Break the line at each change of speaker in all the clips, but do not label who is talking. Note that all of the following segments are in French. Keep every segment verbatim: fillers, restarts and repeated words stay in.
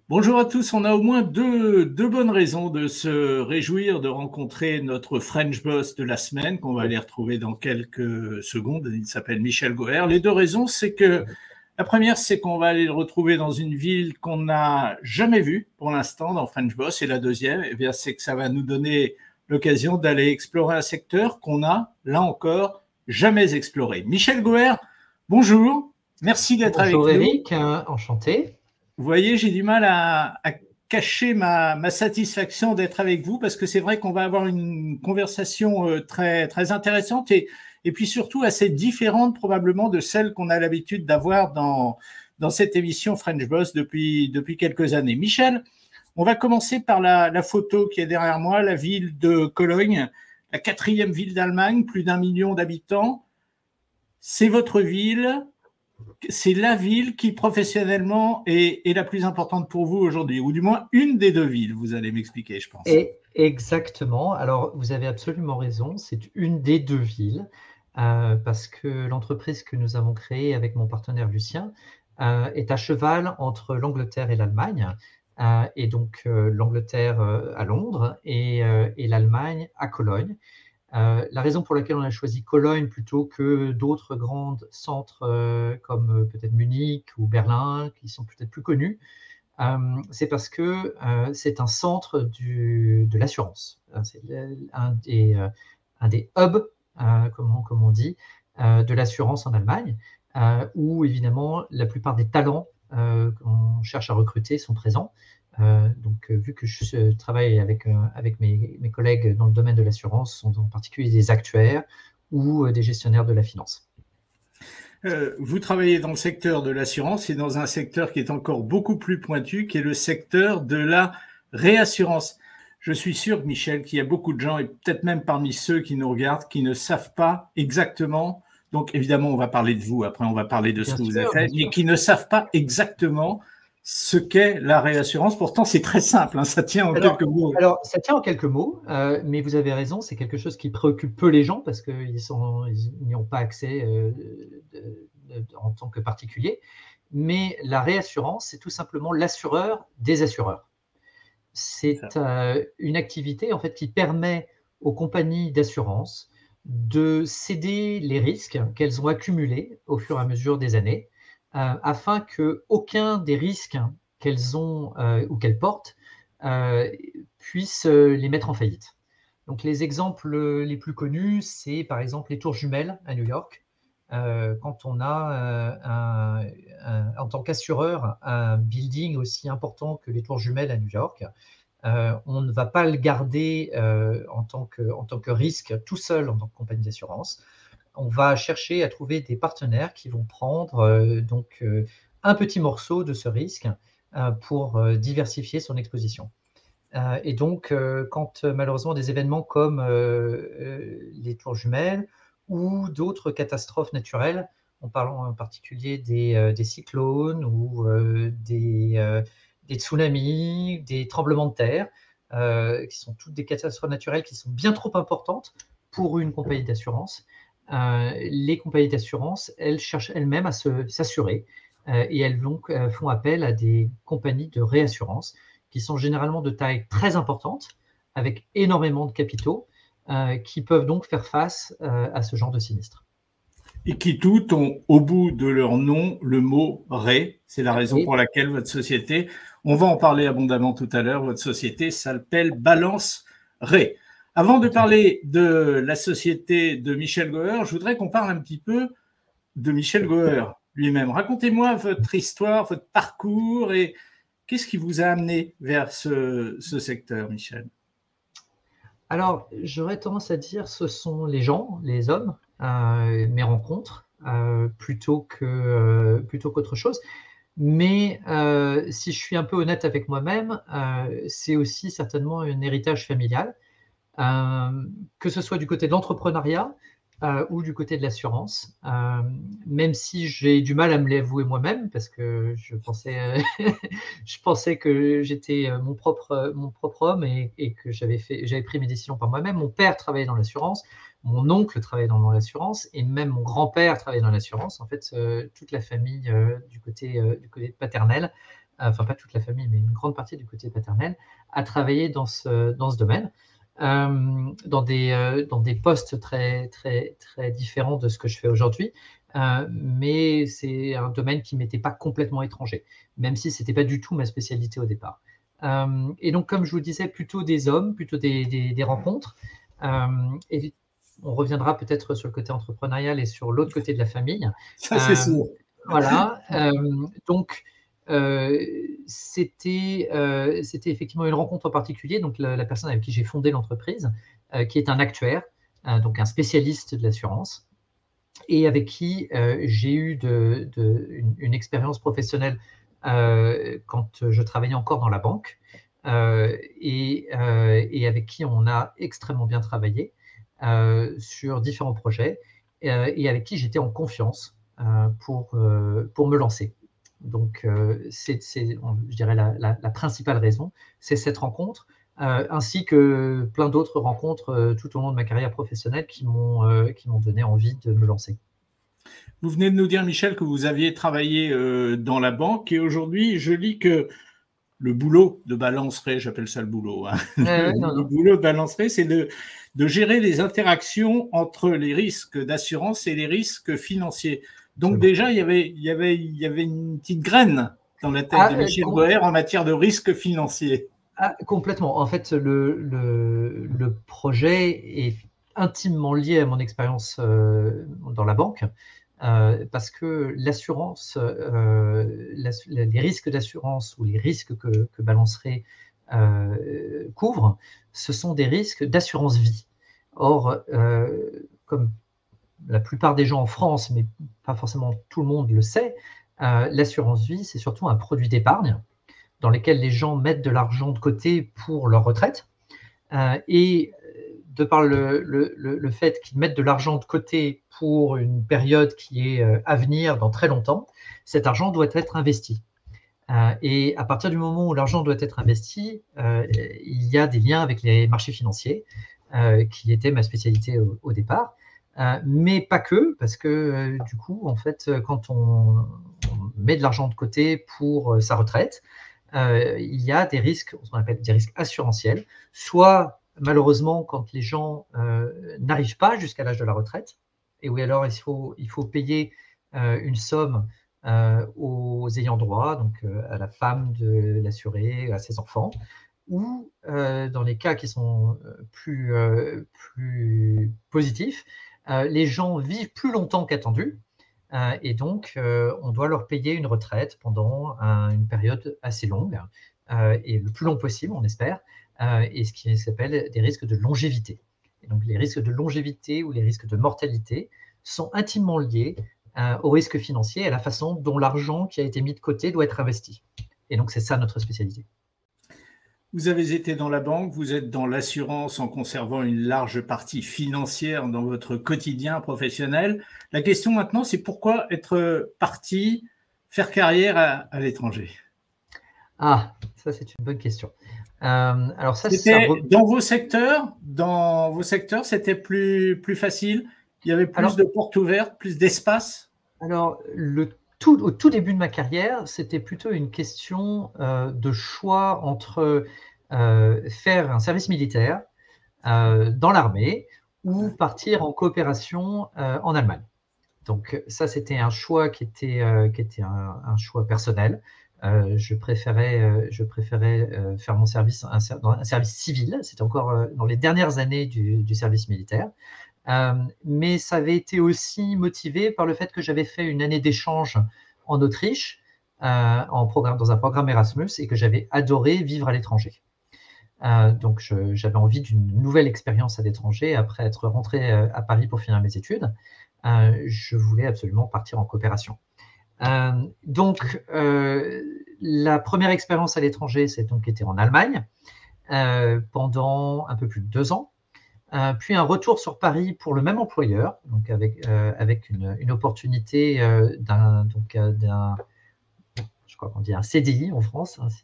Bonjour à tous, on a au moins deux, deux bonnes raisons de se réjouir de rencontrer notre French Boss de la semaine, qu'on va aller retrouver dans quelques secondes. Il s'appelle Michel Goer. Les deux raisons, c'est que la première, c'est qu'on va aller le retrouver dans une ville qu'on n'a jamais vue pour l'instant dans French Boss. Et la deuxième, eh bien, c'est que ça va nous donner l'occasion d'aller explorer un secteur qu'on a, là encore, jamais exploré. Michel Goer, bonjour, merci d'être avec nous.
Bonjour Eric, euh, enchanté.
Vous voyez, j'ai du mal à, à cacher ma, ma satisfaction d'être avec vous parce que c'est vrai qu'on va avoir une conversation euh, très, très intéressante et, et puis surtout assez différente probablement de celle qu'on a l'habitude d'avoir dans, dans cette émission French Boss depuis, depuis quelques années. Michel, on va commencer par la, la photo qui est derrière moi, la ville de Cologne, la quatrième ville d'Allemagne, plus d'un million d'habitants. C'est votre ville. C'est la ville qui, professionnellement, est, est la plus importante pour vous aujourd'hui, ou du moins une des deux villes, vous allez m'expliquer, je pense.
Et exactement. Alors, vous avez absolument raison, c'est une des deux villes, euh, parce que l'entreprise que nous avons créée avec mon partenaire Lucien euh, est à cheval entre l'Angleterre et l'Allemagne, euh, et donc euh, l'Angleterre euh, à Londres et, euh, et l'Allemagne à Cologne. Euh, la raison pour laquelle on a choisi Cologne plutôt que d'autres grands centres euh, comme euh, peut-être Munich ou Berlin, qui sont peut-être plus connus, euh, c'est parce que euh, c'est un centre du, de l'assurance. C'est un des, euh, un des hubs, euh, comme, on, comme on dit, euh, de l'assurance en Allemagne, euh, où évidemment la plupart des talents euh, qu'on cherche à recruter sont présents. Euh, donc, vu que je travaille avec, euh, avec mes, mes collègues dans le domaine de l'assurance, sont en particulier des actuaires ou euh, des gestionnaires de la finance.
Euh, vous travaillez dans le secteur de l'assurance et dans un secteur qui est encore beaucoup plus pointu, qui est le secteur de la réassurance. Je suis sûr, Michel, qu'il y a beaucoup de gens, et peut-être même parmi ceux qui nous regardent, qui ne savent pas exactement, donc évidemment on va parler de vous, après on va parler de ce que vous avez fait, mais qui ne savent pas exactement ce qu'est la réassurance. Pourtant, c'est très simple, hein, ça tient en
alors,
quelques mots.
Alors, ça tient en quelques mots, euh, mais vous avez raison, c'est quelque chose qui préoccupe peu les gens parce qu'ils n'y ont pas accès euh, de, de, de, en tant que particulier. Mais la réassurance, c'est tout simplement l'assureur des assureurs. C'est euh, une activité en fait, qui permet aux compagnies d'assurance de céder les risques qu'elles ont accumulés au fur et à mesure des années, euh, afin qu'aucun des risques qu'elles ont euh, ou qu'elles portent euh, puisse euh, les mettre en faillite. Donc les exemples les plus connus, c'est par exemple les tours jumelles à New York. Euh, quand on a, euh, un, un, en tant qu'assureur, un building aussi important que les tours jumelles à New York, euh, on ne va pas le garder euh, en, tant que, en tant que risque tout seul en tant que compagnie d'assurance. On va chercher à trouver des partenaires qui vont prendre euh, donc, euh, un petit morceau de ce risque euh, pour euh, diversifier son exposition. Euh, et donc, euh, quand euh, malheureusement des événements comme euh, euh, les tours jumelles ou d'autres catastrophes naturelles, en parlant en particulier des, euh, des cyclones ou euh, des, euh, des tsunamis, des tremblements de terre, euh, qui sont toutes des catastrophes naturelles qui sont bien trop importantes pour une compagnie d'assurance. Euh, les compagnies d'assurance, elles cherchent elles-mêmes à s'assurer euh, et elles donc, euh, font appel à des compagnies de réassurance qui sont généralement de taille très importante, avec énormément de capitaux, euh, qui peuvent donc faire face euh, à ce genre de sinistre.
Et qui toutes ont au bout de leur nom le mot « ré ». C'est la raison
Et...
pour laquelle votre société, on va en parler abondamment tout à l'heure, votre société s'appelle Balance Ré. Avant de parler de la société de Michel Goer, je voudrais qu'on parle un petit peu de Michel Goer lui-même. Racontez-moi votre histoire, votre parcours et qu'est-ce qui vous a amené vers ce, ce secteur, Michel?
Alors, j'aurais tendance à dire ce sont les gens, les hommes, euh, mes rencontres, euh, plutôt que, euh, plutôt qu'autre chose. Mais euh, si je suis un peu honnête avec moi-même, euh, c'est aussi certainement un héritage familial, euh, que ce soit du côté de l'entrepreneuriat euh, ou du côté de l'assurance, euh, même si j'ai du mal à me l'avouer moi-même, parce que je pensais, euh, je pensais que j'étais mon propre, mon propre homme et, et que j'avais fait, j'avais pris mes décisions par moi-même. Mon père travaillait dans l'assurance, mon oncle travaillait dans l'assurance et même mon grand-père travaillait dans l'assurance. En fait, euh, toute la famille euh, du côté, euh, du côté paternel enfin pas toute la famille, mais une grande partie du côté paternel, a travaillé dans ce, dans ce domaine, euh, dans, des, euh, dans des postes très, très, très différents de ce que je fais aujourd'hui. Euh, mais c'est un domaine qui ne m'était pas complètement étranger, même si ce n'était pas du tout ma spécialité au départ. Euh, et donc, comme je vous disais, plutôt des hommes, plutôt des, des, des rencontres. Euh, et on reviendra peut-être sur le côté entrepreneurial et sur l'autre côté de la famille.
Ça, c'est sûr.
Euh, voilà. Euh, donc, euh, c'était euh, c'était effectivement une rencontre en particulier. Donc, la, la personne avec qui j'ai fondé l'entreprise, euh, qui est un actuaire, euh, donc un spécialiste de l'assurance, et avec qui euh, j'ai eu de, de, une, une expérience professionnelle euh, quand je travaillais encore dans la banque, euh, et, euh, et avec qui on a extrêmement bien travaillé euh, sur différents projets, euh, et avec qui j'étais en confiance euh, pour, euh, pour me lancer. Donc, euh, c'est, je dirais, la, la, la principale raison, c'est cette rencontre. Euh, ainsi que plein d'autres rencontres euh, tout au long de ma carrière professionnelle qui m'ont euh, qui m'ont donné envie de me lancer.
Vous venez de nous dire, Michel, que vous aviez travaillé euh, dans la banque et aujourd'hui, je lis que le boulot de Balanceret, j'appelle ça le boulot, hein.
Euh,
le,
non, non.
le boulot de Balanceret, c'est de, de gérer les interactions entre les risques d'assurance et les risques financiers. Donc
Absolument.
déjà, il y avait, il y avait, il y avait une petite graine dans la tête
Ah,
de Michel
com-
Boer en matière de risques financiers.
ah, complètement. En fait, le, le, le projet est intimement lié à mon expérience euh, dans la banque, euh, parce que l'assurance, euh, la- les risques d'assurance ou les risques que, que Balanceret euh, couvre, ce sont des risques d'assurance vie. Or, euh, comme la plupart des gens en France, mais pas forcément tout le monde le sait, euh, l'assurance vie, c'est surtout un produit d'épargne dans lequel les gens mettent de l'argent de côté pour leur retraite. Euh, et de par le, le, le fait qu'ils mettent de l'argent de côté pour une période qui est euh, à venir dans très longtemps, cet argent doit être investi. Euh, et à partir du moment où l'argent doit être investi, euh, il y a des liens avec les marchés financiers, euh, qui était ma spécialité au, au départ. Euh, mais pas que, parce que euh, du coup, en fait, quand on, on met de l'argent de côté pour euh, sa retraite, euh, il y a des risques, ce qu'on appelle des risques assurantiels, soit malheureusement quand les gens euh, n'arrivent pas jusqu'à l'âge de la retraite, et oui alors il faut, il faut payer euh, une somme euh, aux ayants droit, donc euh, à la femme de l'assuré, à ses enfants, ou euh, dans les cas qui sont plus, euh, plus positifs, euh, les gens vivent plus longtemps qu'attendu, euh, et donc euh, on doit leur payer une retraite pendant un, une période assez longue, euh, et le plus long possible, on espère, euh, et ce qui s'appelle des risques de longévité. Et donc les risques de longévité ou les risques de mortalité sont intimement liés euh, aux risques financiers et à la façon dont l'argent qui a été mis de côté doit être investi. Et donc c'est ça notre spécialité.
Vous avez été dans la banque, vous êtes dans l'assurance en conservant une large partie financière dans votre quotidien professionnel. La question maintenant, c'est pourquoi être parti faire carrière à, à l'étranger?
Ah, ça c'est une bonne question. Euh, alors ça, ça
C'était
re...
dans vos secteurs, dans vos secteurs, c'était plus, plus facile. Il y avait plus
alors,
de portes ouvertes, plus d'espace.
Alors, le tout, au tout début de ma carrière, c'était plutôt une question euh, de choix entre euh, faire un service militaire euh, dans l'armée ou partir en coopération euh, en Allemagne. Donc ça, c'était un choix qui était, euh, qui était un, un choix personnel. Euh, je préférais, euh, je préférais euh, faire mon service, un, dans un service civil. C'était encore euh, dans les dernières années du, du service militaire. Euh, mais ça avait été aussi motivé par le fait que j'avais fait une année d'échange en Autriche, euh, en programme, dans un programme Erasmus, et que j'avais adoré vivre à l'étranger. Euh, donc j'avais envie d'une nouvelle expérience à l'étranger après être rentré euh, à Paris pour finir mes études. Euh, je voulais absolument partir en coopération. Euh, donc euh, la première expérience à l'étranger, c'est donc été en Allemagne euh, pendant un peu plus de deux ans. Euh, puis un retour sur Paris pour le même employeur, donc avec, euh, avec une, une opportunité euh, d'un, donc, euh, d'un, je crois qu'on dit un C D I en France, hein,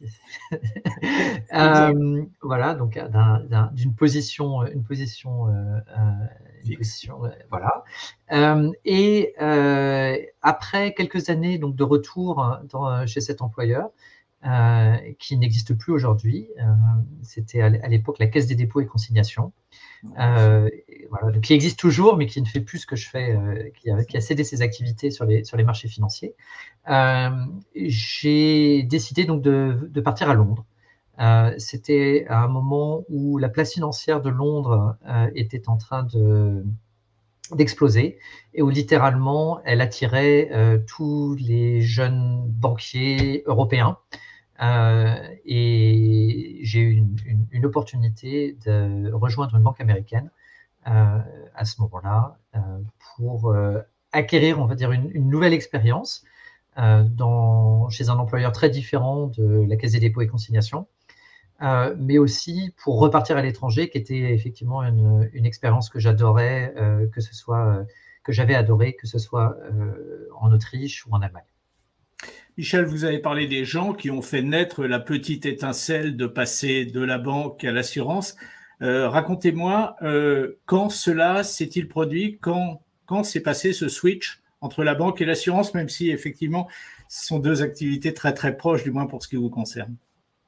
euh, voilà, donc d'un, d'un, d'une position, une position, euh, une position, euh, voilà. Euh, et euh, après quelques années donc de retour dans, chez cet employeur, euh, qui n'existe plus aujourd'hui. Euh, C'était à l'époque la Caisse des dépôts et consignations, euh, voilà, qui existe toujours, mais qui ne fait plus ce que je fais, euh, qui, a, qui a cédé ses activités sur les, sur les marchés financiers. Euh, J'ai décidé donc de, de partir à Londres. Euh, C'était à un moment où la place financière de Londres euh, était en train de d'exploser et où littéralement elle attirait euh, tous les jeunes banquiers européens. Euh, et j'ai eu une, une, une opportunité de rejoindre une banque américaine euh, à ce moment-là euh, pour euh, acquérir, on va dire, une, une nouvelle expérience euh, dans, chez un employeur très différent de la Caisse des dépôts et consignations, euh, mais aussi pour repartir à l'étranger, qui était effectivement une, une expérience que j'adorais, euh, que ce soit euh, que j'avais adoré, que ce soit euh, en Autriche ou en Allemagne.
Michel, vous avez parlé des gens qui ont fait naître la petite étincelle de passer de la banque à l'assurance. Euh, Racontez-moi, euh, quand cela s'est-il produit, quand, quand s'est passé ce switch entre la banque et l'assurance, même si effectivement ce sont deux activités très très proches, du moins pour ce qui vous concerne.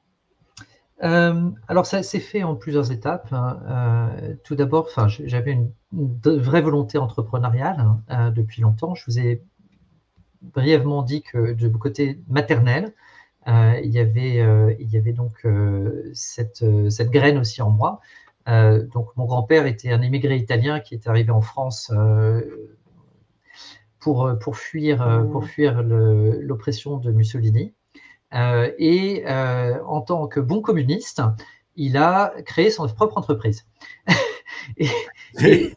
Euh, alors ça s'est fait en plusieurs étapes. Hein. Euh, tout d'abord, enfin, j'avais une, une vraie volonté entrepreneuriale hein, euh, depuis longtemps. Je vous ai brièvement dit que de côté maternel, euh, il y avait, euh, il y avait donc euh, cette, euh, cette graine aussi en moi. Euh, donc mon grand-père était un immigré italien qui est arrivé en France euh, pour, pour fuir, pour fuir l'oppression de Mussolini. Euh, et euh, en tant que bon communiste, il a créé son propre entreprise. et, et,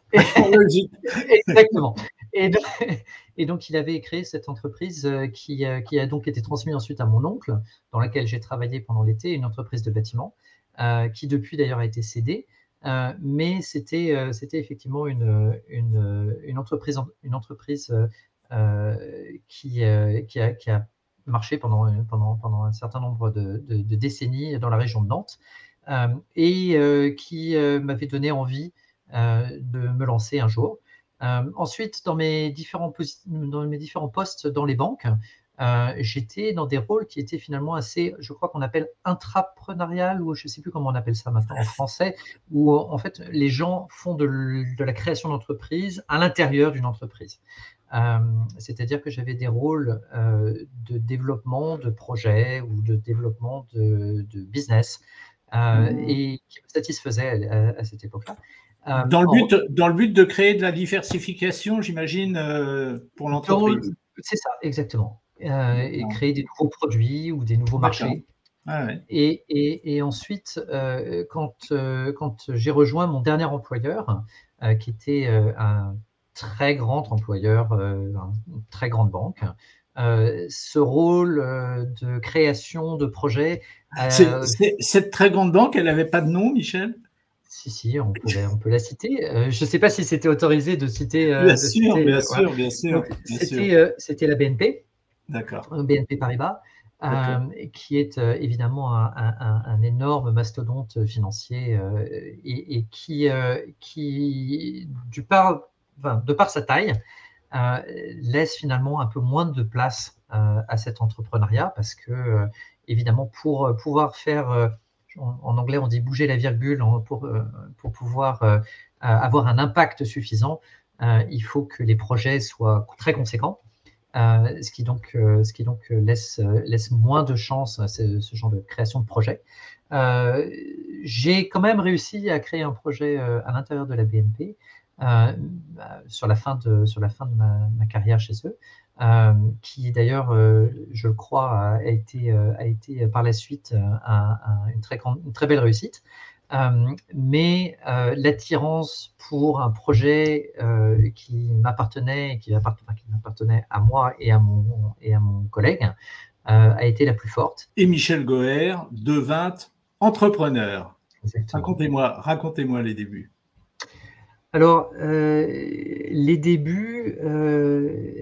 exactement. Et donc, et donc, il avait créé cette entreprise qui, qui a donc été transmise ensuite à mon oncle, dans laquelle j'ai travaillé pendant l'été, une entreprise de bâtiment, euh, qui depuis d'ailleurs a été cédée. Euh, mais c'était euh, c'était effectivement une, une, une entreprise, une entreprise euh, qui, euh, qui, a, qui a marché pendant, pendant, pendant un certain nombre de, de, de décennies dans la région de Nantes euh, et euh, qui euh, m'avait donné envie euh, de me lancer un jour. Euh, ensuite, dans mes, différents dans mes différents postes dans les banques, euh, j'étais dans des rôles qui étaient finalement assez, je crois qu'on appelle intrapreneurial, ou je ne sais plus comment on appelle ça maintenant en français, où en fait les gens font de, de la création d'entreprise à l'intérieur d'une entreprise. Euh, C'est-à-dire que j'avais des rôles euh, de développement de projets ou de développement de, de business euh, mmh. et qui me satisfaisaient à, à cette époque-là.
Euh, dans, le but, en... dans le but de créer de la diversification, j'imagine, euh, pour l'entreprise.
C'est ça, exactement. Euh, et créer des nouveaux produits ou des nouveaux marchés.
Ah ouais.
et, et, et ensuite, euh, quand, euh, quand j'ai rejoint mon dernier employeur, euh, qui était euh, un très grand employeur, euh, une très grande banque, euh, ce rôle euh, de création de projets.
Euh... C'est, c'est, cette très grande banque, elle n'avait pas de nom, Michel?
Si, si, on, pourrait, on peut la citer. Euh, je ne sais pas si c'était autorisé de citer.
Euh, bien,
de
sûr,
citer
bien,
euh,
sûr,
voilà.
bien sûr, bien sûr.
C'était, euh, c'était la B N P.
D'accord.
B N P Paribas, euh, qui est euh, évidemment un, un, un énorme mastodonte financier euh, et, et qui, euh, qui du par, enfin, de par sa taille, euh, laisse finalement un peu moins de place euh, à cet entrepreneuriat parce que, euh, évidemment, pour pouvoir faire, euh, en, en anglais on dit bouger la virgule, pour, euh, pour pouvoir euh, avoir un impact suffisant, euh, il faut que les projets soient très conséquents. Euh, ce qui donc, euh, ce qui donc laisse, laisse moins de chance à ce, ce genre de création de projet. Euh, j'ai quand même réussi à créer un projet euh, à l'intérieur de la B N P euh, sur la fin de, sur la fin de ma, ma carrière chez eux, euh, qui d'ailleurs, euh, je le crois, a été, euh, a été par la suite un, un, une, très grande, une très belle réussite. Euh, mais euh, l'attirance pour un projet euh, qui m'appartenait, qui m'appartenait, qui m'appartenait à moi et à mon, et à mon collègue, euh, a été la plus forte.
Et Michel Goher devint entrepreneur. Racontez-moi, racontez-moi les débuts.
Alors, euh, les débuts, euh,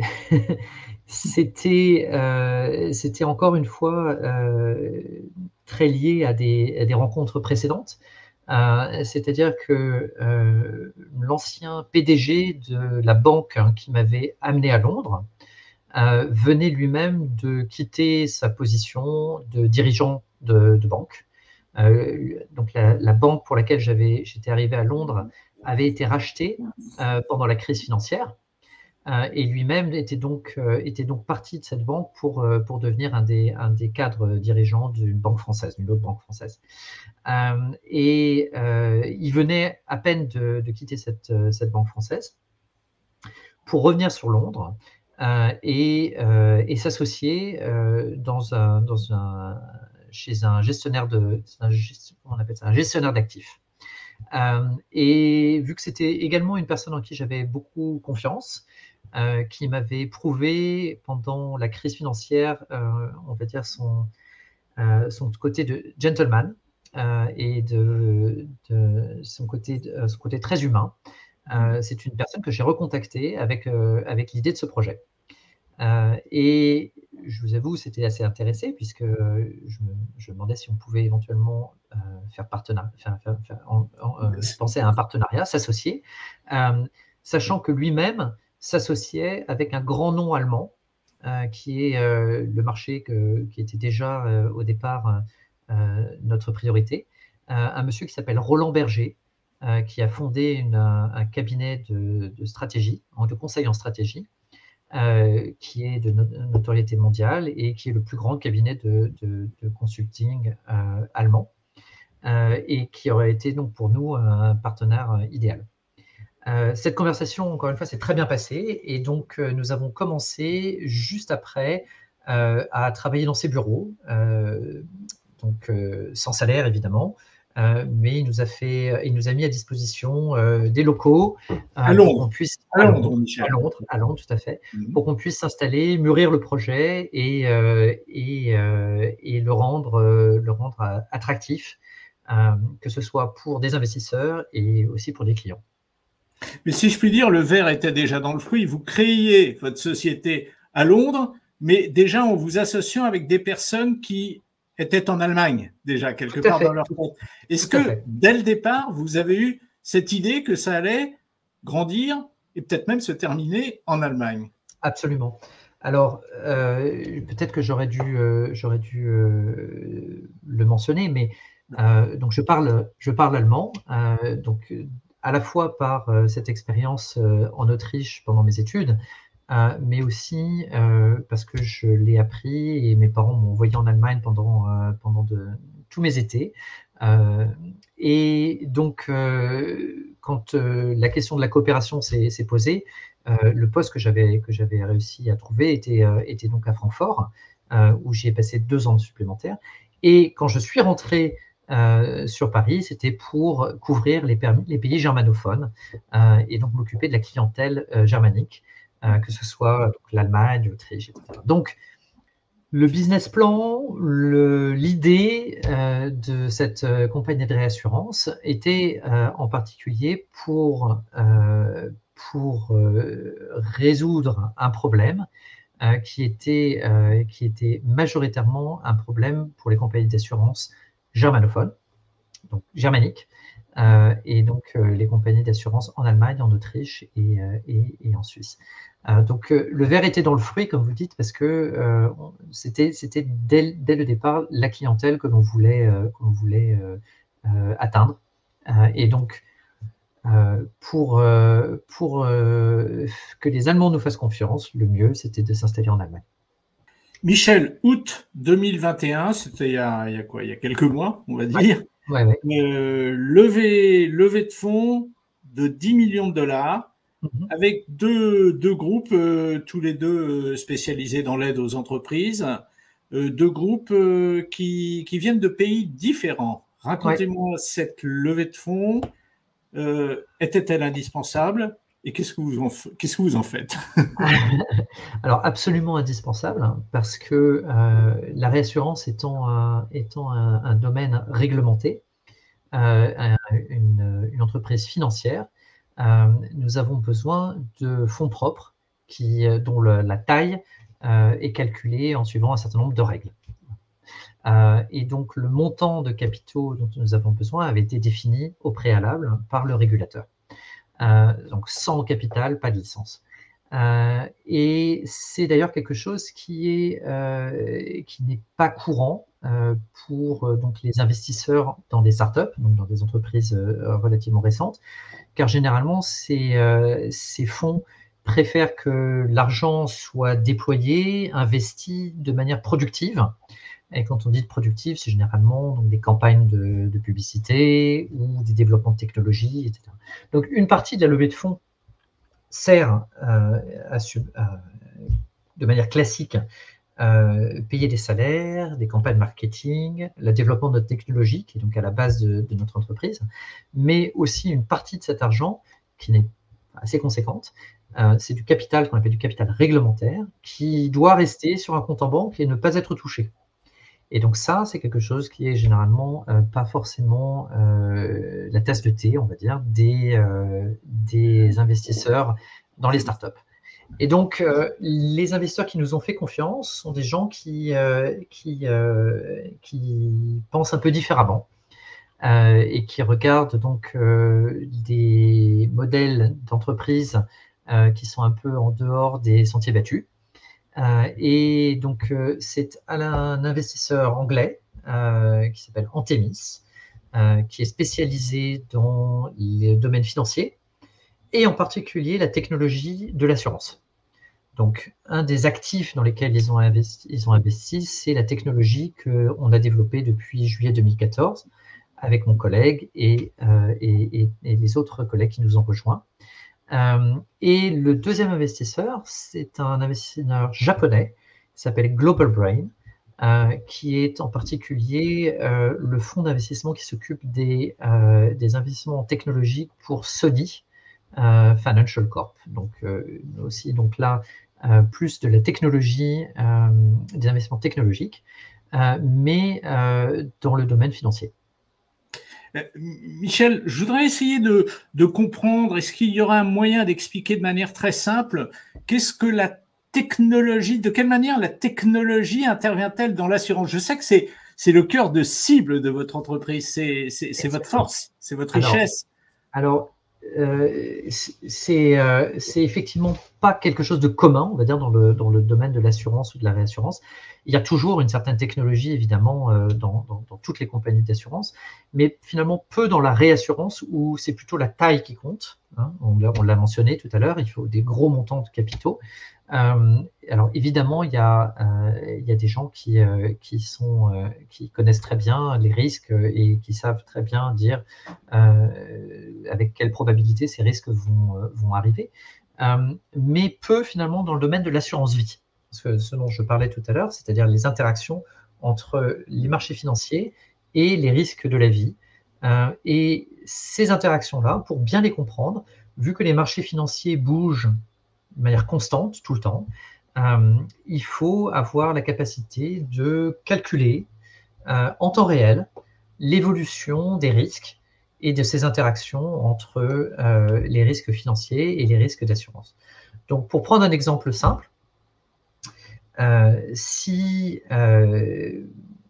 c'était, euh, c'était encore une fois euh, très lié à des, à des rencontres précédentes. Euh, c'est-à-dire que euh, l'ancien P D G de la banque hein, qui m'avait amené à Londres euh, venait lui-même de quitter sa position de dirigeant de, de banque. Euh, donc la, la banque pour laquelle j'étais arrivé à Londres avait été rachetée euh, pendant la crise financière. Euh, et lui-même était donc, euh, était donc parti de cette banque pour, euh, pour devenir un des, un des cadres dirigeants d'une banque française, d'une autre banque française. Euh, et euh, il venait à peine de, de quitter cette, cette banque française pour revenir sur Londres euh, et, euh, et s'associer euh, dans un, dans un, chez un gestionnaire de, un, on appelle ça un gestionnaire d'actifs. Euh, et vu que c'était également une personne en qui j'avais beaucoup confiance, euh, qui m'avait prouvé pendant la crise financière, euh, on va dire son, euh, son côté de gentleman euh, et de, de son, côté, de, son côté très humain, euh, c'est une personne que j'ai recontactée avec, euh, avec l'idée de ce projet. Euh, et je vous avoue, c'était assez intéressé puisque je me, je me demandais si on pouvait éventuellement euh, faire partenariat, faire, faire, faire, en, en, euh, penser à un partenariat, s'associer, euh, sachant que lui-même s'associait avec un grand nom allemand euh, qui est euh, le marché que, qui était déjà euh, au départ euh, notre priorité, euh, un monsieur qui s'appelle Roland Berger, euh, qui a fondé une, un, un cabinet de, de stratégie, de conseil en stratégie, Euh, qui est de notoriété mondiale et qui est le plus grand cabinet de, de, de consulting euh, allemand euh, et qui aurait été donc pour nous un partenaire euh, idéal. Euh, cette conversation, encore une fois, s'est très bien passée et donc euh, nous avons commencé juste après euh, à travailler dans ses bureaux, euh, donc euh, sans salaire évidemment, Euh, mais il nous a fait, il nous a mis à disposition euh, des locaux euh,
à
pour qu'on
Londres.
puisse
À Londres, Michel.
à Londres, à Londres, tout à fait,
Mmh.
pour qu'on puisse s'installer, mûrir le projet et euh, et, euh, et le rendre euh, le rendre attractif, euh, que ce soit pour des investisseurs et aussi pour des clients.
Mais si je puis dire, le verre était déjà dans le fruit. Vous créiez votre société à Londres, mais déjà en vous associant avec des personnes qui étaient en Allemagne, déjà, quelque part dans leur tête. Est-ce que, dès le départ, vous avez eu cette idée que ça allait grandir et peut-être même se terminer en Allemagne?
Absolument. Alors, euh, peut-être que j'aurais dû, euh, j'aurais dû euh, le mentionner, mais euh, donc je parle, je parle allemand, euh, donc à la fois par euh, cette expérience euh, en Autriche pendant mes études, euh, mais aussi euh, parce que je l'ai appris et mes parents m'ont envoyé en Allemagne pendant, euh, pendant de, tous mes étés. Euh, et donc, euh, quand euh, la question de la coopération s'est posée, euh, le poste que j'avais que j'avais réussi à trouver était, euh, était donc à Francfort, euh, où j'y ai passé deux ans de supplémentaires. Et quand je suis rentré Euh, sur Paris, c'était pour couvrir les, les pays germanophones euh, et donc m'occuper de la clientèle euh, germanique, euh, que ce soit l'Allemagne, l'Autriche, et cetera. Donc, le business plan, l'idée euh, de cette euh, compagnie de réassurance était euh, en particulier pour, euh, pour euh, résoudre un problème euh, qui, était, euh, qui était majoritairement un problème pour les compagnies d'assurance germanophones, donc germaniques, euh, et donc euh, les compagnies d'assurance en Allemagne, en Autriche et, euh, et, et en Suisse. Euh, donc euh, le verre était dans le fruit, comme vous dites, parce que euh, c'était dès, dès le départ la clientèle que l'on voulait, euh, que l'on voulait euh, euh, atteindre. Euh, et donc, euh, pour, euh, pour euh, que les Allemands nous fassent confiance, le mieux, c'était de s'installer en Allemagne.
Michel, août deux mille vingt et un, c'était il, il y a quoi, il y a quelques mois, on va dire.
Ouais, ouais.
Euh, levée, levée de fonds de dix millions de dollars mmh. avec deux, deux groupes, euh, tous les deux spécialisés dans l'aide aux entreprises, euh, deux groupes euh, qui, qui viennent de pays différents. Racontez-moi ouais. cette levée de fonds. Euh, était-elle indispensable? Et qu'est-ce que vous en, qu'est-ce que vous en faites?
Alors, absolument indispensable, parce que euh, la réassurance étant un, étant un, un domaine réglementé, euh, une, une entreprise financière, euh, nous avons besoin de fonds propres qui, dont le, la taille euh, est calculée en suivant un certain nombre de règles. Euh, et donc, le montant de capitaux dont nous avons besoin avait été défini au préalable par le régulateur. Euh, donc, sans capital, pas de licence. Euh, et c'est d'ailleurs quelque chose qui est euh, qui n'est pas courant euh, pour euh, donc les investisseurs dans des startups, donc dans des entreprises euh, relativement récentes, car généralement ces, euh, ces fonds préfèrent que l'argent soit déployé, investi de manière productive. Et quand on dit de productive, c'est généralement donc, des campagnes de, de publicité ou des développements de technologies, et cetera. Donc une partie de la levée de fonds sert euh, à, à, de manière classique euh, payer des salaires, des campagnes marketing, le développement de notre technologie, qui est donc à la base de, de notre entreprise, mais aussi une partie de cet argent, qui n'est assez conséquente, euh, c'est du capital qu'on appelle du capital réglementaire, qui doit rester sur un compte en banque et ne pas être touché. Et donc ça, c'est quelque chose qui est généralement euh, pas forcément euh, la tasse de thé, on va dire, des, euh, des investisseurs dans les startups. Et donc, euh, les investisseurs qui nous ont fait confiance sont des gens qui, euh, qui, euh, qui pensent un peu différemment euh, et qui regardent donc euh, des modèles d'entreprise euh, qui sont un peu en dehors des sentiers battus. Euh, et donc, euh, c'est un investisseur anglais euh, qui s'appelle Antemis, euh, qui est spécialisé dans les domaines financiers et en particulier la technologie de l'assurance. Donc, un des actifs dans lesquels ils ont investi, ils ont investi, c'est la technologie qu'on a développée depuis juillet deux mille quatorze avec mon collègue et, euh, et, et, et les autres collègues qui nous ont rejoints. Euh, et le deuxième investisseur, c'est un investisseur japonais qui s'appelle Global Brain, euh, qui est en particulier euh, le fonds d'investissement qui s'occupe des, euh, des investissements technologiques pour Sony euh, Financial Corp. Donc, euh, aussi, donc là, euh, plus de la technologie, euh, des investissements technologiques, euh, mais euh, dans le domaine financier.
Michel, je voudrais essayer de, de comprendre, est-ce qu'il y aura un moyen d'expliquer de manière très simple, qu'est-ce que la technologie, de quelle manière la technologie intervient-elle dans l'assurance? Je sais que c'est, c'est le cœur de cible de votre entreprise, c'est, c'est, c'est votre force, c'est votre richesse.
Alors, alors euh, c'est euh, effectivement pas quelque chose de commun, on va dire, dans le, dans le domaine de l'assurance ou de la réassurance. Il y a toujours une certaine technologie, évidemment, euh, dans, dans, dans toutes les compagnies d'assurance, mais finalement peu dans la réassurance, où c'est plutôt la taille qui compte. Hein, on on l'a mentionné tout à l'heure, il faut des gros montants de capitaux. Euh, alors évidemment, il y a, euh, il y a des gens qui, euh, qui, sont, euh, qui connaissent très bien les risques et qui savent très bien dire euh, avec quelle probabilité ces risques vont, euh, vont arriver, euh, mais peu finalement dans le domaine de l'assurance vie. Parce que ce dont je parlais tout à l'heure, c'est-à-dire les interactions entre les marchés financiers et les risques de la vie. Euh, et ces interactions-là, pour bien les comprendre, vu que les marchés financiers bougent de manière constante, tout le temps, euh, il faut avoir la capacité de calculer euh, en temps réel l'évolution des risques et de ces interactions entre euh, les risques financiers et les risques d'assurance. Donc, pour prendre un exemple simple, euh, si, euh,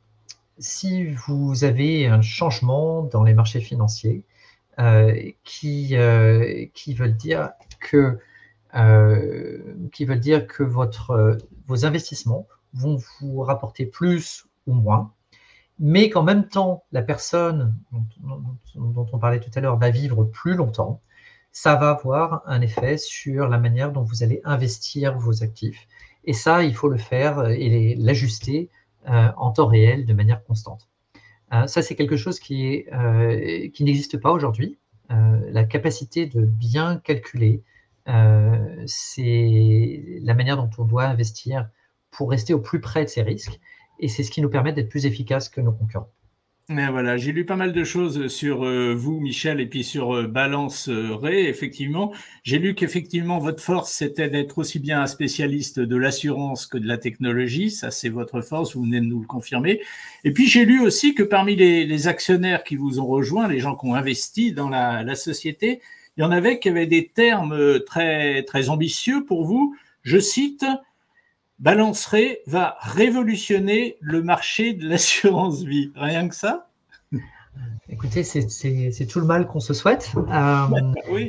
si vous avez un changement dans les marchés financiers euh, qui, euh, qui veulent dire que Euh, qui veulent dire que votre, euh, vos investissements vont vous rapporter plus ou moins, mais qu'en même temps, la personne dont, dont, dont on parlait tout à l'heure va vivre plus longtemps, ça va avoir un effet sur la manière dont vous allez investir vos actifs. Et ça, il faut le faire et l'ajuster euh, en temps réel de manière constante. Euh, ça, c'est quelque chose qui, est, euh, qui n'existe pas aujourd'hui. Euh, la capacité de bien calculer Euh, c'est la manière dont on doit investir pour rester au plus près de ces risques. Et c'est ce qui nous permet d'être plus efficaces que nos concurrents.
Et voilà, j'ai lu pas mal de choses sur euh, vous, Michel, et puis sur euh, Balance euh, Ré, effectivement. J'ai lu qu'effectivement, votre force, c'était d'être aussi bien un spécialiste de l'assurance que de la technologie. Ça, c'est votre force, vous venez de nous le confirmer. Et puis, j'ai lu aussi que parmi les, les actionnaires qui vous ont rejoint, les gens qui ont investi dans la, la société, il y en avait qui avaient des termes très, très ambitieux pour vous. Je cite, « Balance Ré va révolutionner le marché de l'assurance vie ». Rien que ça?
Écoutez, c'est tout le mal qu'on se souhaite. Euh,
oui.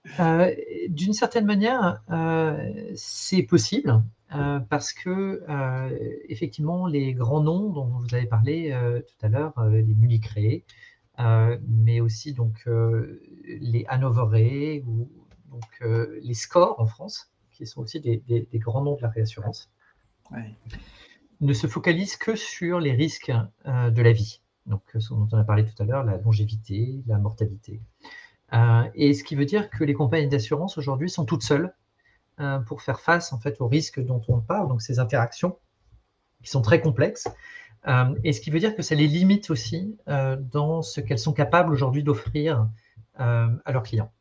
Euh, d'une certaine manière, euh, c'est possible euh, parce que euh, effectivement, les grands noms dont vous avez parlé euh, tout à l'heure, euh, les Mulicré, euh, mais aussi donc euh, les Hannover Re ou donc euh, les Scores en France, qui sont aussi des, des, des grands noms de la réassurance,
ouais.
ne se focalisent que sur les risques euh, de la vie. Donc, ce dont on a parlé tout à l'heure, la longévité, la mortalité. Euh, et ce qui veut dire que les compagnies d'assurance aujourd'hui sont toutes seules euh, pour faire face en fait aux risques dont on parle, donc ces interactions qui sont très complexes. Euh, et ce qui veut dire que ça les limite aussi euh, dans ce qu'elles sont capables aujourd'hui d'offrir euh, à leurs clients.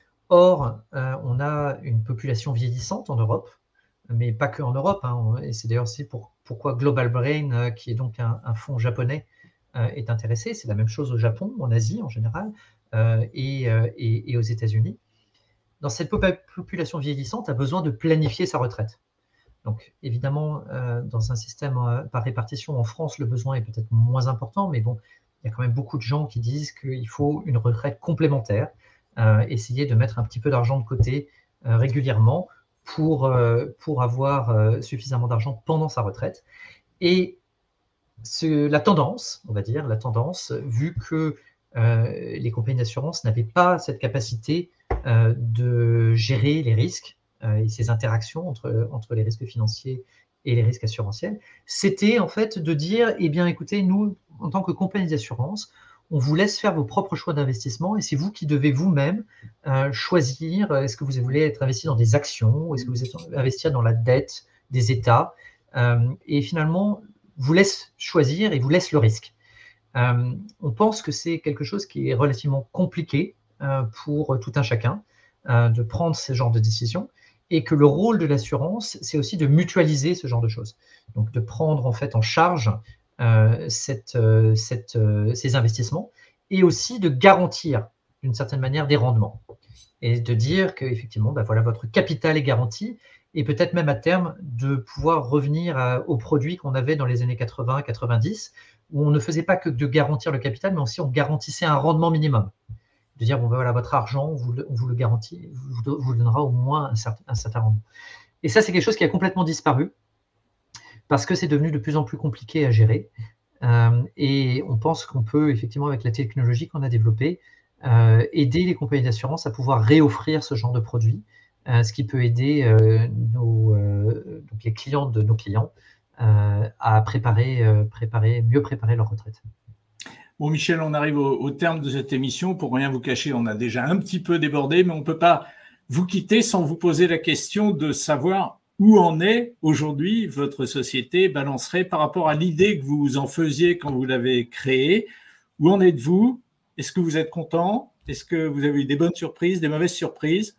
Or, euh, on a une population vieillissante en Europe, mais pas que en Europe, hein, et c'est d'ailleurs aussi pour, pourquoi Global Brain, euh, qui est donc un, un fonds japonais, euh, est intéressé. C'est la même chose au Japon, en Asie en général, euh, et, euh, et, et aux États-Unis. Dans cette population vieillissante, a besoin de planifier sa retraite. Donc, évidemment, euh, dans un système euh, par répartition en France, le besoin est peut-être moins important, mais bon, il y a quand même beaucoup de gens qui disent qu'il faut une retraite complémentaire, euh, essayer de mettre un petit peu d'argent de côté euh, régulièrement pour, euh, pour avoir euh, suffisamment d'argent pendant sa retraite. Et ce, la tendance, on va dire, la tendance, vu que euh, les compagnies d'assurance n'avaient pas cette capacité euh, de gérer les risques euh, et ces interactions entre, entre les risques financiers et les risques assurantiels, c'était en fait de dire, eh bien écoutez, nous, en tant que compagnie d'assurance, on vous laisse faire vos propres choix d'investissement et c'est vous qui devez vous-même euh, choisir, est-ce que vous voulez être investi dans des actions, ou est-ce que vous voulez investir dans la dette des États, euh, et finalement, vous laisse choisir et vous laisse le risque. Euh, on pense que c'est quelque chose qui est relativement compliqué euh, pour tout un chacun euh, de prendre ce genre de décision et que le rôle de l'assurance, c'est aussi de mutualiser ce genre de choses. Donc de prendre en fait en charge euh, cette, euh, cette, euh, ces investissements et aussi de garantir d'une certaine manière des rendements et de dire que effectivement, ben voilà, votre capital est garanti et peut-être même à terme de pouvoir revenir à, aux produits qu'on avait dans les années quatre-vingts quatre-vingt-dix, où on ne faisait pas que de garantir le capital, mais aussi on garantissait un rendement minimum. De dire, bon, ben voilà, votre argent, on vous le, on vous le garantit, vous, vous donnera au moins un certain, un certain rendement. Et ça, c'est quelque chose qui a complètement disparu, parce que c'est devenu de plus en plus compliqué à gérer. Euh, et on pense qu'on peut, effectivement, avec la technologie qu'on a développée, euh, aider les compagnies d'assurance à pouvoir réoffrir ce genre de produits, euh, ce qui peut aider euh, nos, euh, donc les clients de nos clients euh, à préparer, euh, préparer, mieux préparer leur retraite.
Bon, Michel, on arrive au, au terme de cette émission. Pour rien vous cacher, on a déjà un petit peu débordé, mais on ne peut pas vous quitter sans vous poser la question de savoir où en est aujourd'hui votre société Balanceret par rapport à l'idée que vous en faisiez quand vous l'avez créée. Où en êtes-vous? Est-ce que vous êtes content? Est-ce que vous avez eu des bonnes surprises, des mauvaises surprises?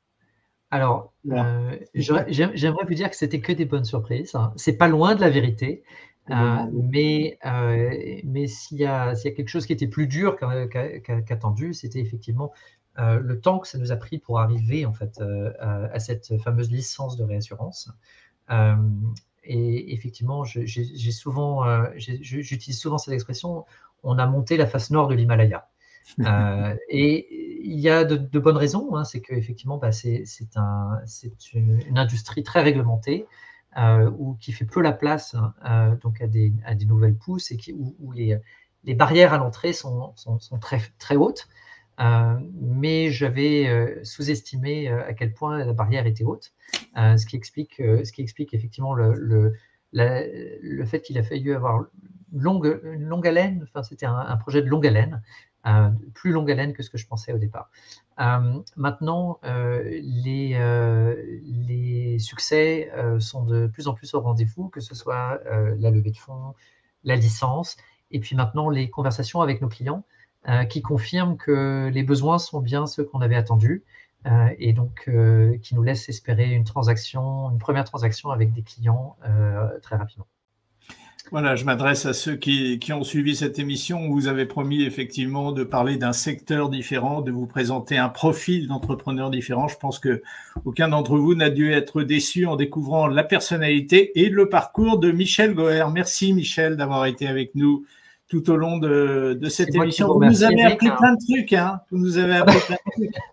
Alors, euh, j'aimerais vous dire que c'était que des bonnes surprises. Hein. C'est pas loin de la vérité. Euh, mais euh, mais s'il y, y a quelque chose qui était plus dur qu'attendu, qu c'était effectivement euh, le temps que ça nous a pris pour arriver en fait euh, à, à cette fameuse licence de réassurance. Euh, et effectivement, j'ai souvent, euh, j'utilise souvent cette expression, on a monté la face nord de l'Himalaya. Euh, et il y a de, de bonnes raisons, hein, c'est qu'effectivement, bah, c'est un, une, une industrie très réglementée, euh, ou qui fait peu la place hein, euh, donc à des, à des nouvelles pousses et qui, où, où les, les barrières à l'entrée sont, sont, sont très, très hautes. Euh, mais j'avais euh, sous-estimé euh, à quel point la barrière était haute, euh, ce, qui explique, euh, ce qui explique effectivement le, le, la, le fait qu'il a fallu avoir longue, une longue haleine, enfin, c'était un, un projet de longue haleine, euh, plus longue haleine que ce que je pensais au départ. Euh, maintenant, euh, les, euh, les succès euh, sont de plus en plus au rendez-vous, que ce soit euh, la levée de fonds, la licence, et puis maintenant les conversations avec nos clients, Euh, qui confirme que les besoins sont bien ceux qu'on avait attendus euh, et donc euh, qui nous laisse espérer une transaction, une première transaction avec des clients euh, très rapidement.
Voilà, je m'adresse à ceux qui, qui ont suivi cette émission où vous avez promis effectivement de parler d'un secteur différent, de vous présenter un profil d'entrepreneur différent. Je pense que aucun d'entre vous n'a dû être déçu en découvrant la personnalité et le parcours de Michel Goher. Merci Michel d'avoir été avec nous tout au long de, de cette émission. Vous, vous nous avez appris hein. plein de trucs, hein. Vous nous avez appris plein de trucs.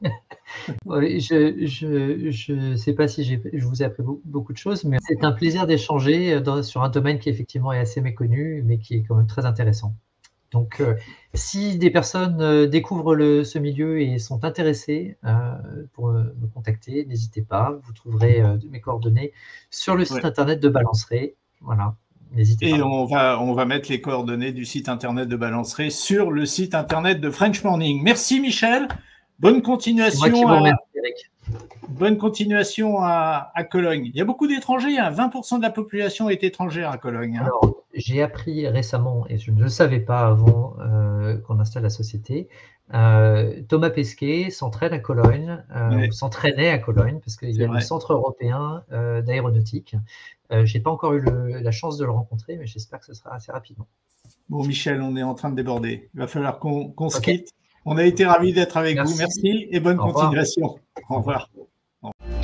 Oui, je ne sais pas si je vous ai appris beaucoup de choses, mais c'est un plaisir d'échanger sur un domaine qui effectivement est assez méconnu, mais qui est quand même très intéressant. Donc, euh, si des personnes euh, découvrent le, ce milieu et sont intéressées euh, pour me, me contacter, n'hésitez pas. Vous trouverez euh, mes coordonnées sur le site ouais. internet de Balanceray. Voilà, n'hésitez pas.
Et on va, on va mettre les coordonnées du site internet de Balanceray sur le site internet de French Morning. Merci Michel. Bonne continuation.
C'est moi qui vous remercie, Eric.
Bonne continuation à, à Cologne. Il y a beaucoup d'étrangers, hein. vingt pour cent de la population est étrangère à Cologne. Hein.
Alors, j'ai appris récemment, et je ne le savais pas avant euh, qu'on installe la société, euh, Thomas Pesquet s'entraîne à Cologne, euh, ouais. ou s'entraînait à Cologne, parce qu'il y a vrai. le Centre européen euh, d'aéronautique. Euh, je n'ai pas encore eu le, la chance de le rencontrer, mais j'espère que ce sera assez rapidement.
Bon, Michel, on est en train de déborder. Il va falloir qu'on qu'on okay. se quitte. On a été ravis d'être avec Merci. vous. Merci et bonne Au continuation. Revoir. Au revoir. Au revoir.